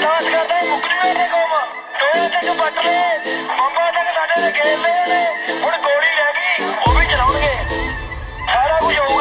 ਆਸ ਕਰਦਾ ਮੁੱਕ ਜੂਗਾ ਇਹ ਕੰਮ। ਟੋਏ ਤੱਕ ਪੱਟ ਲਏ, ਬੰਬਾਂ ਤੱਕ ਸਾਡੇ ਨੇ ਘੇਰ ਲਏ ਨੇ। ਹੁਣ ਗੋਲੀ ਰਹਿ ਗਈ, ਉਹ ਵੀ ਚਲਾਉਣਗੇ। ਸਾਰਾ ਕੁਝ ਹੋਊਗਾ।